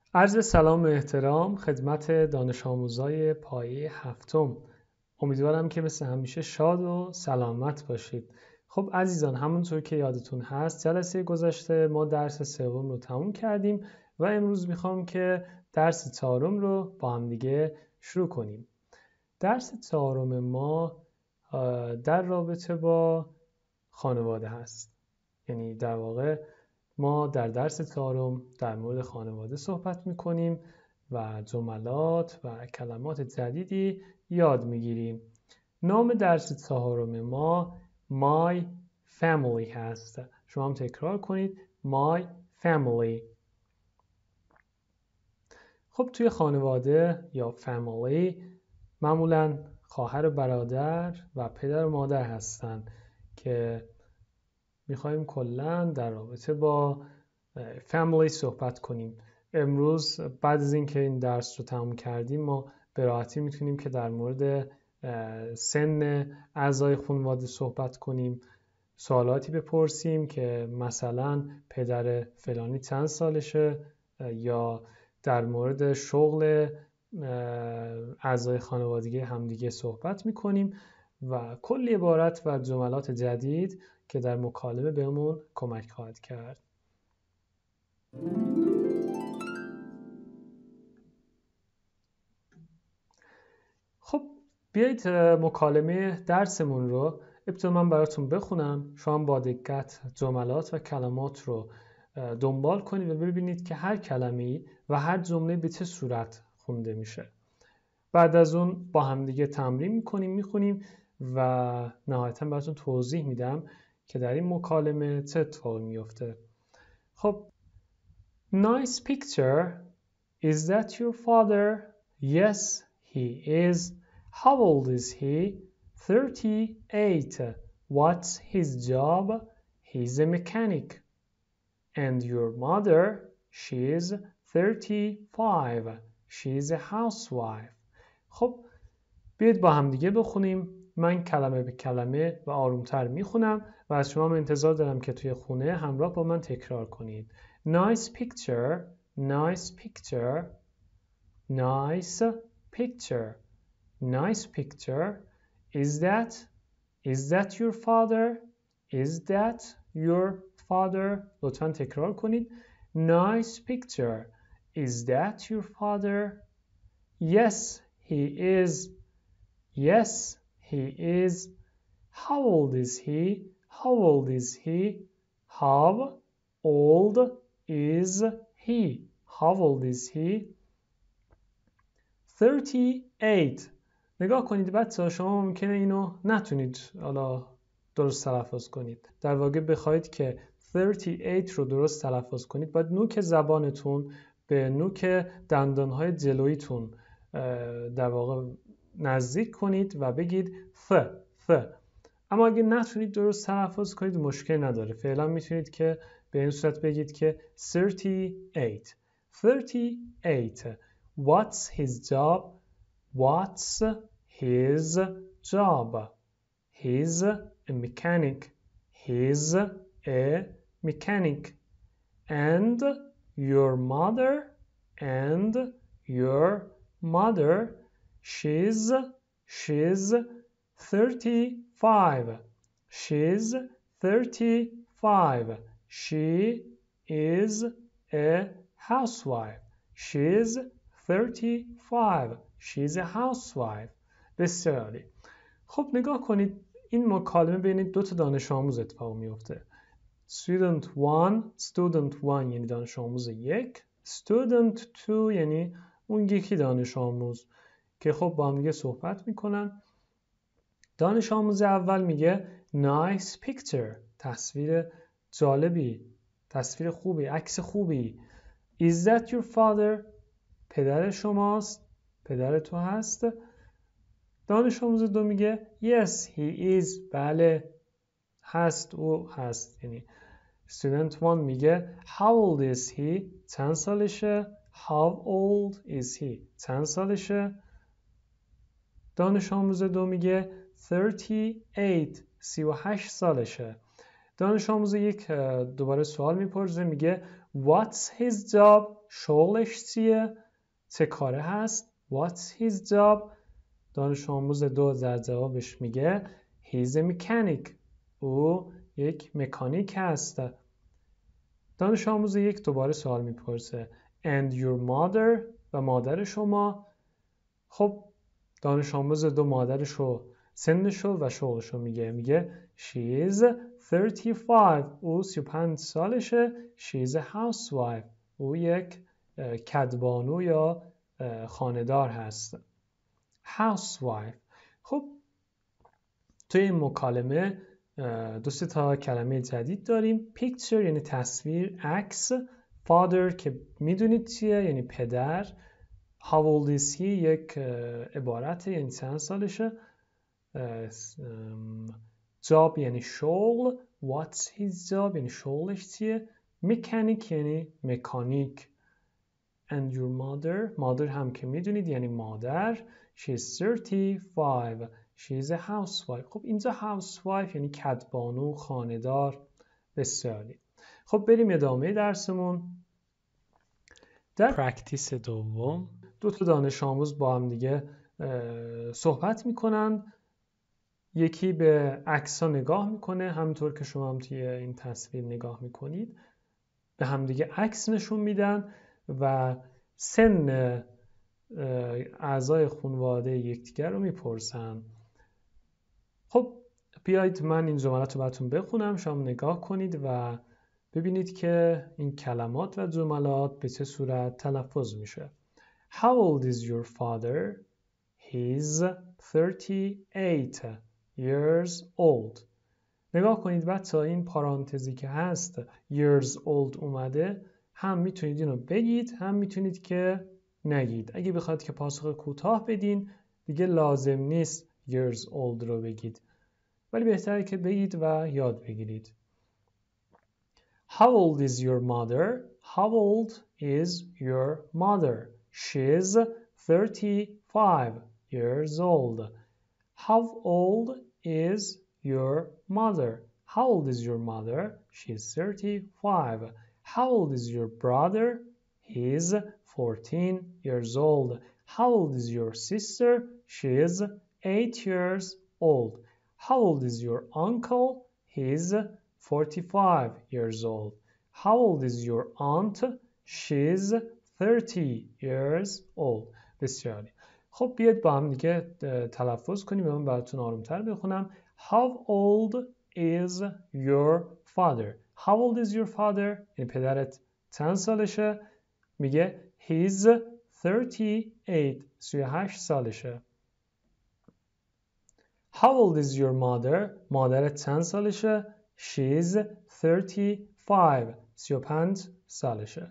عرض سلام و احترام خدمت دانش آموزای پایه هفتم. امیدوارم که مثل همیشه شاد و سلامت باشید. خب عزیزان، همونطور که یادتون هست جلسه گذشته ما درس سوم رو تموم کردیم و امروز میخوام که درس چهارم رو با هم دیگه شروع کنیم. درس چهارم ما در رابطه با خانواده هست. یعنی در واقع ما در درس چهارم در مورد خانواده صحبت میکنیم و جملات و کلمات جدیدی یاد میگیریم. نام درس چهارم ما My Family هست. شما هم تکرار کنید My Family. خب توی خانواده یا family معمولاً خواهر و برادر و پدر و مادر هستن که میخوایم کلاً در رابطه با family صحبت کنیم. امروز بعد از اینکه این درس رو تموم کردیم ما به راحتی میتونیم که در مورد سن اعضای خانواده صحبت کنیم، سوالاتی بپرسیم که مثلا پدر فلانی چند سالشه، یا در مورد شغل اعضای خانوادگی همدیگه صحبت میکنیم و کلی عبارت و جملات جدید که در مکالمه بهمون کمک خواهد کرد. خب بیایید مکالمه درسمون رو ابتدا من براتون بخونم، شما با دقت جملات و کلمات رو دنبال کنید و ببینید که هر کلمه‌ای و هر جمله به چه صورت خونده میشه. بعد از اون با همدیگه تمرین میکنیم، میخونیم و نهایتاً براتون توضیح میدم که در این مکالمه چه اتفاقی میفته. خب Nice picture. Is that your father? Yes, he is. How old is he? 38. What's his job? He's a mechanic. And your mother? She's 35. She's a housewife. خب بیاید با هم دیگه بخونیم. من کلمه به کلمه و آرومتر میخونم و از شما انتظار دارم که توی خونه همراه با من تکرار کنید. Nice picture. Nice picture. Nice picture. Nice picture. Is that your father? Is that your father? لطفاً تکرار کنید. Nice picture. Is that your father? Yes, he is. Yes, he is. How old is he? How old is he? How old is he? How old is he? 38. نگاه کنید بچه‌ها، شما ممکنه اینو نتونید حالا درست تلفظ کنید. در واقع بخواید که 38 رو درست تلفظ کنید باید نوک زبانتون به نوک دندانهای جلویتون در واقع نزدیک کنید و بگید ف. اما اگه نتونید درست تلفظ کنید مشکل نداره. فعلا میتونید که به این صورت بگید که 38. 38. What's his job? What's his job? He's a mechanic. He's a mechanic. And your mother? And your mother? She's 35. She's 35. She is a housewife. She's 35. She's a housewife. بسیار عالی. خب نگاه کنید، این مکالمه بین دو تا دانش آموز اتفاق میفته. Student 1 یعنی دانش آموز یک، Student 2 یعنی اون یکی دانش آموز که خب با هم دیگه صحبت میکنن. دانش آموز اول میگه Nice picture. تصویر جالبی، تصویر خوبی، عکس خوبی. Is that your father? پدر شماست؟ پدر تو هست؟ دانش آموز دو میگه Yes, he is. بله هست، او هست. یعنی Student 1 میگه How old is he? چند سالشه؟ How old is he? چند سالشه؟ دانش آموز دو میگه 38. 38 سالشه. دانش آموز یک دوباره سوال میپرسه، میگه What's his job؟ شغلش چیه؟ چه کاره هست؟ What's his job؟ دانش آموز دو در جوابش میگه He's a mechanic. او یک مکانیک هست. دانش آموز یک دوباره سوال میپرسه And your mother؟ و مادر شما؟ خب دانش آموز دو مادرشو، سنشو و شغلشو میگه She is 35. او 35 سالشه. She is a housewife. او یک کدبانو یا خانه‌دار هست. Housewife. خب توی این مکالمه دو سه تا کلمه جدید داریم. Picture یعنی تصویر، عکس. Father که میدونید چیه، یعنی پدر. How old is he یک عبارت یعنی چند سالشه. Job یعنی شغل. What's his job یعنی شغلش چیه. Mechanic یعنی مکانیک. And your mother هم که میدونید یعنی مادر. She's 35. She's a housewife. خب اینجا housewife یعنی کدبانو، خانه‌دار. بسیاری. خب بریم ادامه درسمون. در پرکتیس دوم دو تا دانش آموز با هم دیگه صحبت میکنن. یکی به عکس‌ها نگاه میکنه، همونطور که شما هم توی این تصویر نگاه میکنید. به هم دیگه عکس نشون میدن و سن اعضای خانواده یکدیگر رو میپرسن. خب بیایید من این جملات رو براتون بخونم، شما نگاه کنید و ببینید که این کلمات و جملات به چه صورت تلفظ میشه. How old is your father? He's 38 years old. نگاه کنید بچه‌ها، این پارانتزی که هست years old اومده، هم میتونید اینو بگید هم میتونید که نگید. اگه بخواید که پاسخ کوتاه بدین دیگه لازم نیست years old رو بگید، ولی بهتره که بگید و یاد بگیرید. How old is your mother? How old is your mother? She's 35 years old. How old is your mother? How old is your mother? She's 35. How old is your brother? He's 14 years old. How old is your sister? She's 8 years old. How old is your uncle? He's 45 years old. How old is your aunt? She's 30 years old. بسیاری. خب بیاید با هم دیگه تلفظ کنیم و من براتون آرومتر بخونم. How old is your father? How old is your father? این پدرت چند سالشه؟ میگه he's 38. 38 سالشه. How old is your mother? مادرت چند سالشه؟ She's 35. 35 سالشه.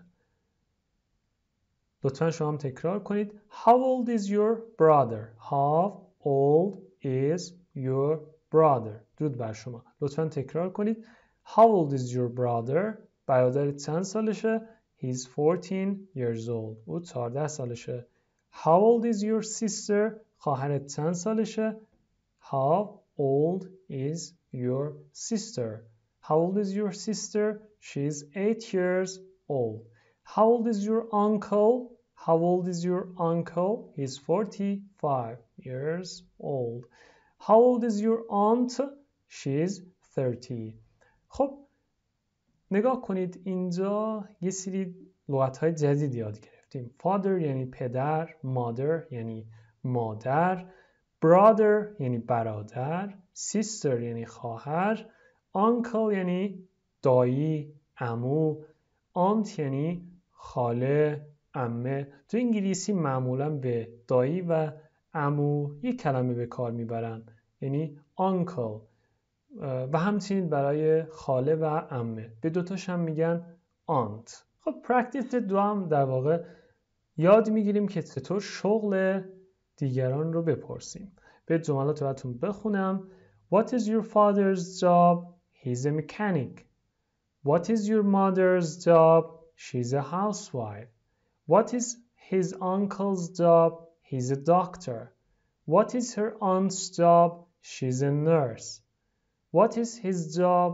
لطفاً شما هم تکرار کنید. How old is your brother? How old is your brother? درود بر شما. لطفاً تکرار کنید. How old is your brother? برادرت چند سالشه؟ He's 14 years old. او 14 سالشه. How old is your sister? خواهرت چند سالشه؟ How old is your sister? How old is your sister? She's 8 years old. How old is your uncle? How old is your uncle? He's 45 years old. How old is your aunt? She's 30. خب نگاه کنید اینجا یه سری لغت‌های جدید یاد گرفتیم. Father یعنی پدر، mother یعنی مادر، brother یعنی برادر، sister یعنی خواهر، uncle یعنی دایی، عمو، aunt یعنی خاله، عمه. تو انگلیسی معمولا به دایی و عمو یک کلمه به کار میبرن، یعنی uncle، و همچنین برای خاله و عمه به دوتاش هم میگن aunt. خب پرکتیس دو هم در واقع یاد میگیریم که چطور شغل دیگران رو بپرسیم. به جملات براتون بخونم. What is your father's job? He's a mechanic. What is your mother's job? She's a housewife. What is his uncle's job? He's a doctor. What is her aunt's job? She's a nurse. What is his job?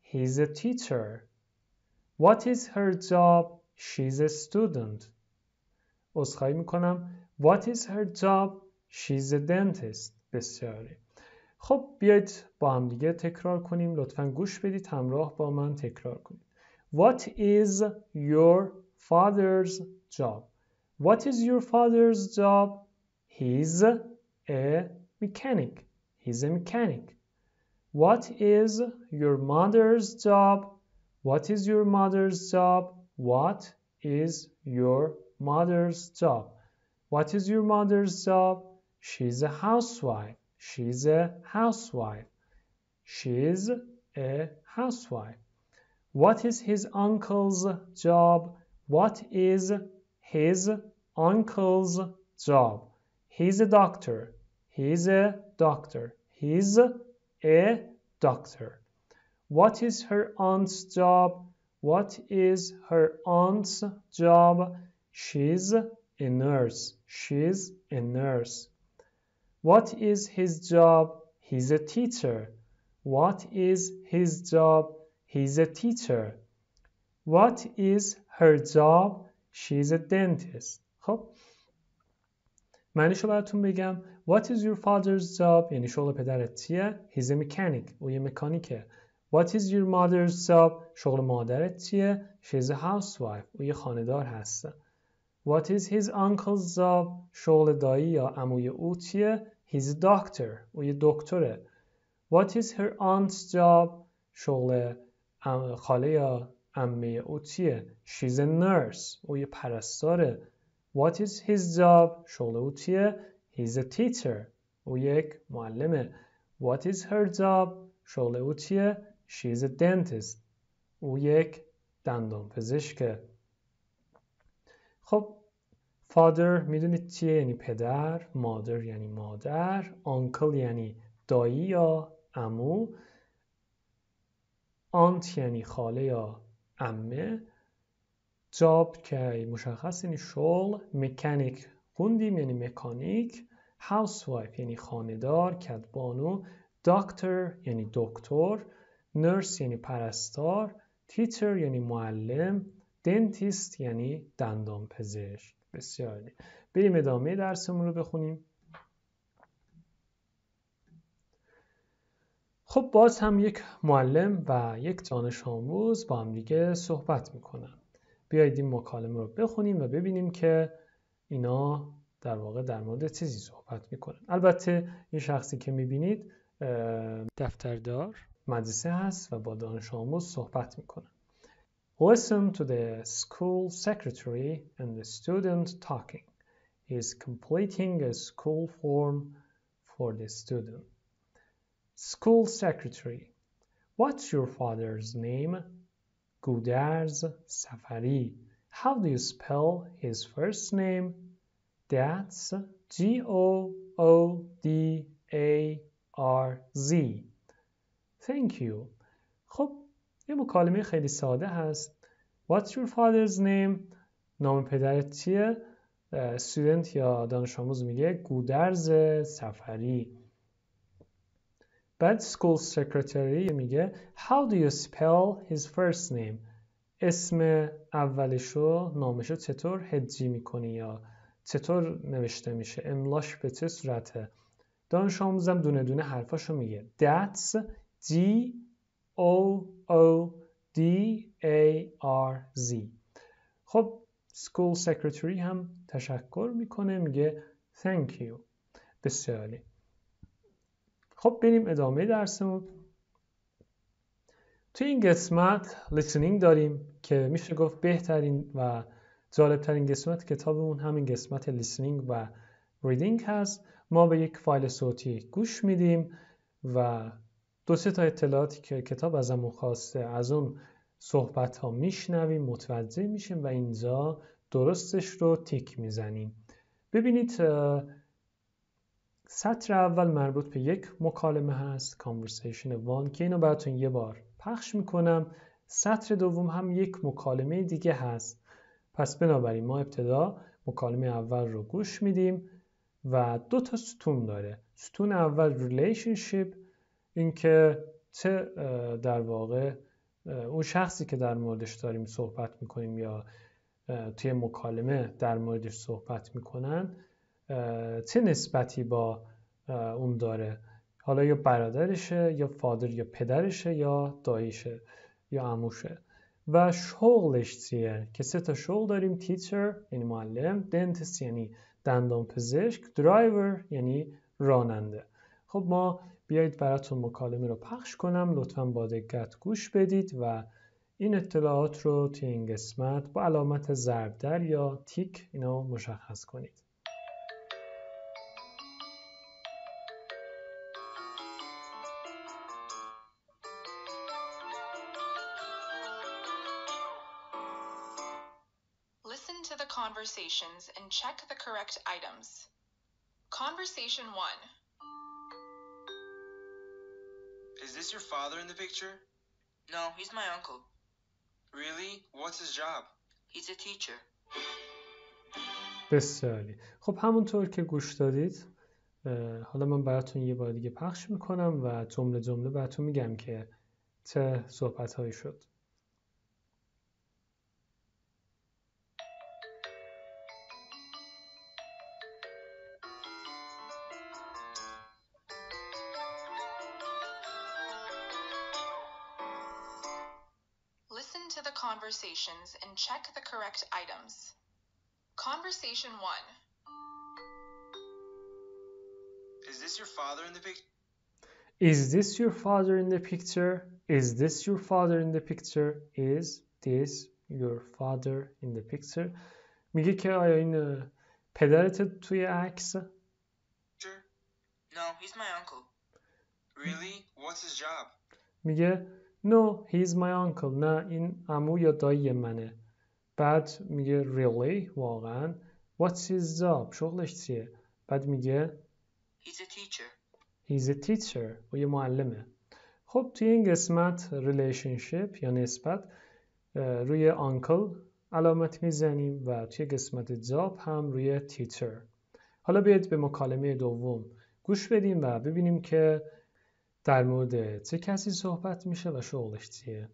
He's a teacher. What is her job? She's a student. عذرخواهی میکنم. What is her job? She's a dentist. بسیاری. خب بیایید با هم دیگه تکرار کنیم. لطفاً گوش بدید، همراه با من تکرار کنید. What is your father's job? What is your father's job? He's a mechanic. He's a mechanic. What is your mother's job? What is your mother's job? What is your mother's job? What is your mother's job? She's a housewife. She's a housewife. She's a housewife. What is his uncle's job? What is his uncle's job? He's a doctor. He's a doctor. He's a doctor. What is her aunt's job? What is her aunt's job? She's a nurse. She's a nurse. What is his job? He's a teacher. What is his job? He's a teacher. What is her job? She's a dentist. خب معنیشو براتون بگم. What is your father's job؟ یعنی شغل پدرت چیه؟ He's a mechanic. او یه مکانیکه. What is your mother's job؟ شغل مادرت چیه؟ She's a housewife. او یه خانه‌دار هسته. What is his uncle's job؟ شغل دایی یا عموی او چیه؟ He's a doctor. او یه دکتره. What is her aunt's job؟ شغل خاله یا عمه او چیه؟ She's a nurse. او یه پرستاره. What is his job؟ شغل او چیه؟ He's a teacher. او یک معلمه. What is her job؟ شغل او چیه؟ She's a dentist. او یک دندان پزشکه. خب father میدونید چیه؟ یعنی پدر. mother یعنی مادر. uncle یعنی دایی یا عمو. aunt یعنی خاله یا عمه. job که مشخص یعنی شغل. mechanic خوندیم یعنی مکانیک. housewife یعنی خانه‌دار، کدبانو. doctor یعنی دکتر. nurse یعنی پرستار. teacher یعنی معلم. dentist یعنی دندان پزشک. بسیار عالی. بریم ادامه درسمون رو بخونیم. خب باز هم یک معلم و یک دانش آموز با هم دیگه صحبت میکنن. بیایید این مکالمه رو بخونیم و ببینیم که اینا در واقع در مورد چیزی صحبت میکنن. البته این شخصی که میبینید دفتردار مدرسه هست و با دانش آموز صحبت میکنن. Listen to the school secretary and the student talking. He is completing a school form for the student. School secretary. What's your father's name? Gudarz Safari. How do you spell his first name? That's G-O-O-D-A-R-Z. Thank you. خب یه مکالمه خیلی ساده هست. What's your father's name؟ نام پدرت چیه؟ student یا دانش آموز میگه گودرز سفری. بعد school secretary میگه How do you spell his first name؟ اسم اولشو نامشو چطور هجی میکنی یا چطور نوشته میشه؟ املاش به چه صورته؟ دانش آموزم دونه دونه حرفاشو میگه. That's G-O-O-D-A-R-Z. خب school secretary هم تشکر میکنه، میگه thank you. بسیار عالی. خب بریم ادامه درسمون. توی این قسمت listening داریم که میشه گفت بهترین و جالبترین قسمت کتابمون همین قسمت listening و reading هست. ما به یک فایل صوتی گوش میدیم و 2-3 تا اطلاعاتی که کتاب ازمون خواسته از اون صحبت ها میشنویم، متوجه میشیم و اینجا درستش رو تیک میزنیم. ببینید سطر اول مربوط به یک مکالمه هست، conversation 1 که اینو براتون یه بار پخش میکنم. سطر دوم هم یک مکالمه دیگه هست. پس بنابراین ما ابتدا مکالمه اول رو گوش میدیم و 2 تا ستون داره. ستون اول relationship، این که چه در واقع اون شخصی که در موردش داریم صحبت میکنیم یا توی مکالمه در موردش صحبت میکنن چه نسبتی با اون داره، حالا یا برادرشه یا فادر یا پدرشه یا داییشه یا عموشه. و شغلش چیه که 3 تا شغل داریم: تیچر یعنی معلم، دنتیست یعنی دندان پزشک، درایور یعنی راننده. خب ما بیایید براتون مکالمه رو پخش کنم، لطفاً با دقت گوش بدید و این اطلاعات رو توی این قسمت با علامت ضرب در یا تیک اینا مشخص کنید. Listen to the conversations and check the correct items. Conversation 1. Is this your father in the picture? No, he's my uncle. Really? What's his job? He's a teacher. بسیاری. خب همونطور که گوش دادید حالا من براتون یه بار دیگه پخش میکنم و جمله جمله براتون میگم که چه صحبت هایی شد. Listen to the conversations and check the correct items. Conversation 1. Is this your father in the picture? Is this your father in the picture? Is this your father in the picture? Is this your father in the picture? میگه که آیا این پدرت توی عکس؟ Sure. No, he's my uncle. Really? What's his job? میگه No, he's my uncle. نه این عمو یا دایی منه. بعد میگه Really? واقعا؟ What's his job? شغلش چیه؟ بعد میگه He's a teacher. He's a teacher. و یه معلمه. خب توی این قسمت relationship یا نسبت روی uncle علامت میزنیم و توی قسمت job هم روی teacher. حالا بیایید به مکالمه دوم گوش بدیم و ببینیم که در مورد چه کسی صحبت میشه و شغلش چیه.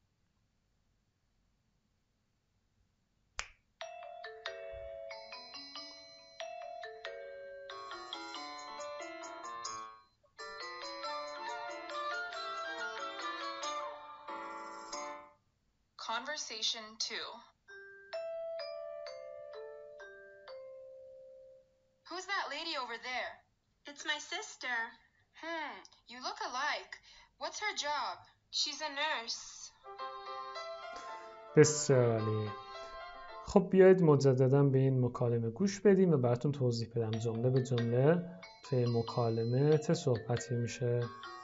Conversation 2. Who's that lady over there? It's my sister. You look alike. What's her job? She's a nurse. بسیار عالی. خب بیایید مجددا به این مکالمه گوش بدیم و براتون توضیح بدم جمله به جمله توی مکالمه چه صحبتی میشه.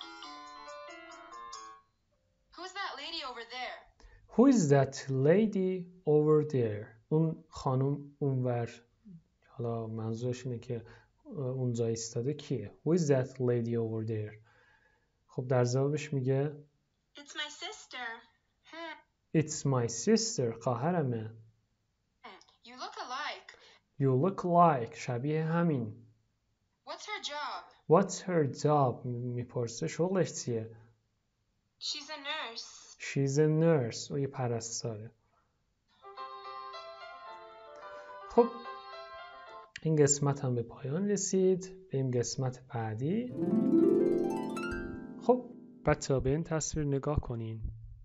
Who's that lady over there? Who is that lady over there? اون خانم اونور، حالا منظورش اینه که اونجا ایستاده کیه؟ Who is that lady over there? خب در جوابش میگه It's my sister. It's my sister. خواهرمه. You look alike. You look like. شبیه همین. What's her job? What's her job? میپرسه شغلش چیه؟ She's a nurse. She's a nurse. او یه پرستاره. خب این قسمت هم به پایان رسید. بریم قسمت بعدی. خب بچه‌ها به این تصویر نگاه کنین.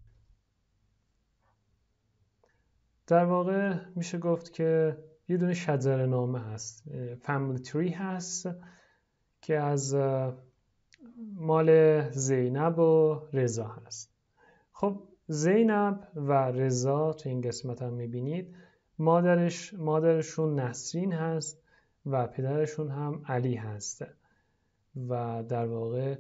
در واقع میشه گفت که یه دونه شجره نامه هست. Family tree هست که از مال زینب و رضا هست. خب زینب و رضا تو این قسمت هم میبینید مادرشون نسرین هست و پدرشون هم علی هست و در واقع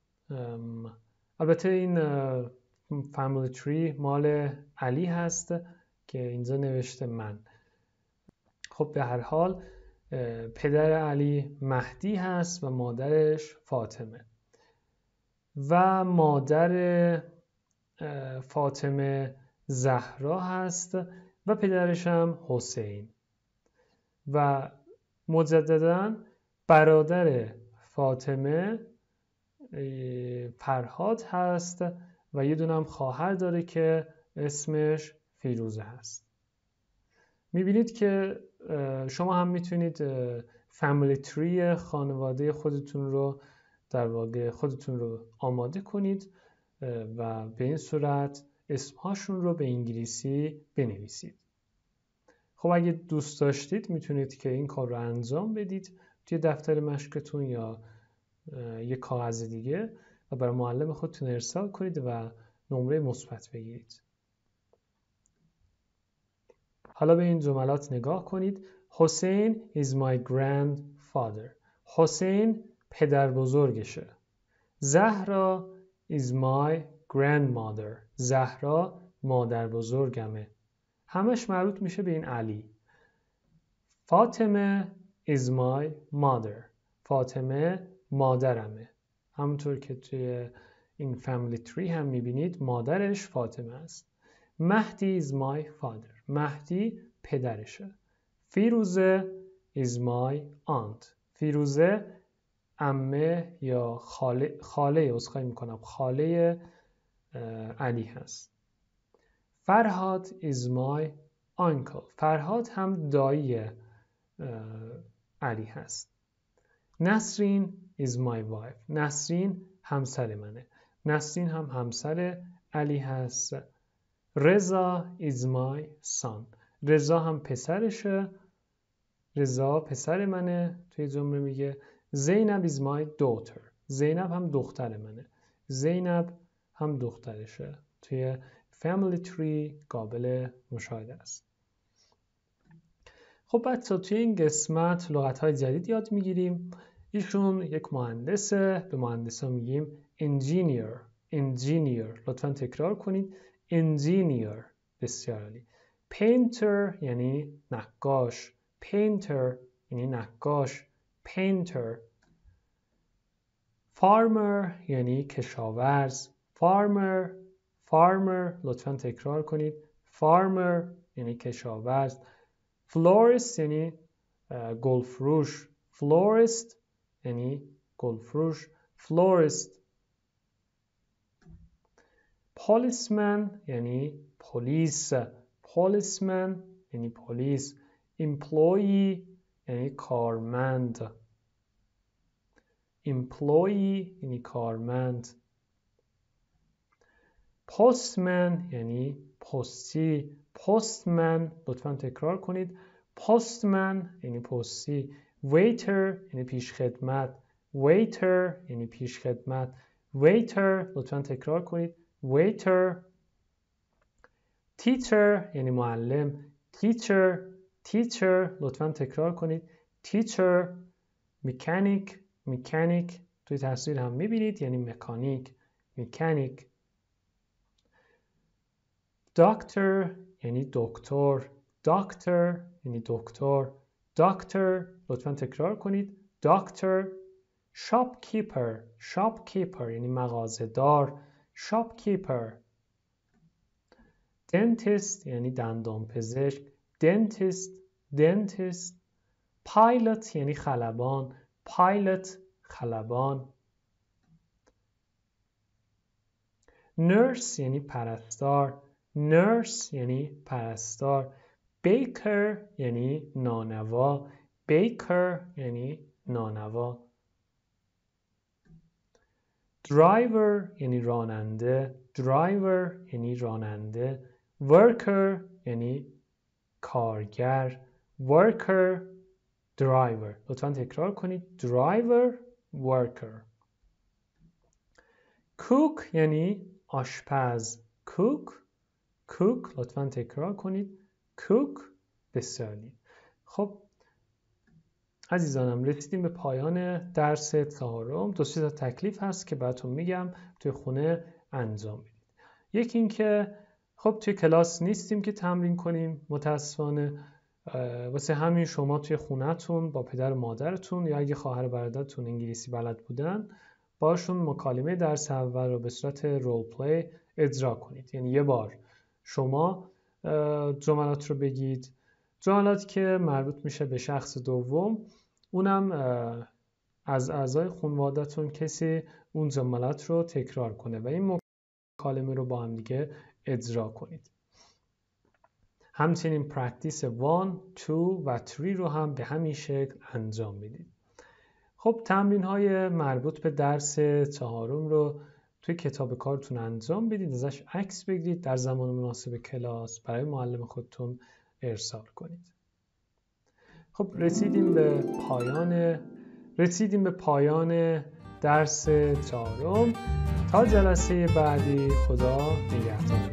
البته این family tree مال علی هست که اینجا نوشته من. خب به هر حال پدر علی مهدی هست و مادرش فاطمه و مادر فاطمه زهرا هست و پدرش هم حسین و مجددا برادر فاطمه فرهاد هست و یه دونه هم خواهر داره که اسمش فیروزه هست. میبینید که شما هم میتونید فامیلی تری خانواده خودتون رو در واقع خودتون رو آماده کنید و به این صورت اسمهاشون رو به انگلیسی بنویسید. خب اگه دوست داشتید میتونید که این کار رو انجام بدید توی دفتر مشقتون یا یک کاغذ دیگه و برای معلم خودتون ارسال کنید و نمره مثبت بگیرید. حالا به این جملات نگاه کنید. حسین is my grandfather. حسین پدر بزرگشه. زهرا is my grandmother. زهرا مادر بزرگمه. همش مربوط میشه به این علی. فاطمه is my mother. فاطمه مادرمه. همونطور که توی این فامیلی تری هم میبینید مادرش فاطمه است. مهدی is my father. مهدی پدرشه. فیروزه is my aunt. فیروزه عمه یا خاله علی هست. فرهاد is my uncle. فرهاد هم دایی علی هست. نسرین is my wife. نسرین همسر منه. نسرین هم همسر علی هست. رضا is my son. رضا هم پسرشه. رضا پسر منه. توی جمله میگه زینب is my daughter. زینب هم دختر منه. زینب هم دخترشه. توی family tree قابل مشاهده است. خب بچه توی این قسمت لغت‌های جدید یاد میگیریم. ایشون یک مهندسه. به مهندسا میگیم engineer. engineer. لطفاً تکرار کنید. engineer. بسیار عالی. painter یعنی نقاش. painter یعنی نقاش. painter. farmer یعنی کشاورز. farmer لطفاً تکرار کنید. farmer یعنی کشاورز. florist یعنی گلفروش. florist یعنی گلفروش. florist. policeman یعنی پلیس. policeman یعنی پلیس. employee یعنی کارمند. employee یعنی کارمند. postman یعنی پستی. postman لطفاً تکرار کنید. postman یعنی پستی. waiter یعنی پیشخدمت. waiter یعنی پیشخدمت. waiter لطفاً تکرار کنید. waiter. teacher یعنی معلم. teacher لطفاً تکرار کنید. teacher. mechanic توی تصویر هم میبینید یعنی مکانیک. mechanic. doctor یعنی دکتر. doctor یعنی دکتر. doctor لطفاً تکرار کنید. doctor. shopkeeper یعنی مغازه‌دار. shopkeeper. dentist یعنی دندانپزشک. dentist. pilot یعنی خلبان. خلبان. nurse یعنی پرستار. یعنی پرستار. baker یعنی نانوا. یعنی نانوا. driver یعنی راننده. یعنی راننده. worker یعنی کارگر. driver لطفاً تکرار کنید. driver. worker. cook یعنی آشپز. cook لطفاً تکرار کنید. cook. بسیاری. خب عزیزانم رسیدیم به پایان درس 4. 2 تا تکلیف هست که براتون میگم توی خونه انجام بدید. یکی این که خب توی کلاس نیستیم که تمرین کنیم متاسفانه، واسه همین شما توی خونه‌تون با پدر و مادرتون یا اگه خواهر برادرتون انگلیسی بلد بودن باشون مکالمه درس اول رو به صورت رول پلی اجرا کنید. یعنی یه بار شما جملات رو بگید، جملاتی که مربوط میشه به شخص دوم، اونم از اعضای خانواده‌تون کسی اون جملات رو تکرار کنه و این مکالمه رو با هم دیگه اجرا کنید. همچنین پرکتیس 1، 2 و 3 رو هم به همین شکل انجام میدید. خب تمرین های مربوط به درس 4 رو توی کتاب کارتون انجام بدید، ازش عکس بگیرید، در زمان مناسب کلاس برای معلم خودتون ارسال کنید. خب رسیدیم به پایان درس 4. تا جلسه بعدی، خدا نگهدار.